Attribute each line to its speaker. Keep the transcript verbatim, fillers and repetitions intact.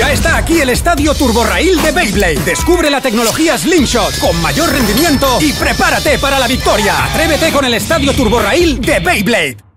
Speaker 1: Ya está aquí el estadio turborraíl de Beyblade. Descubre la tecnología Slingshot con mayor rendimiento y prepárate para la victoria. Atrévete con el estadio turborraíl de Beyblade.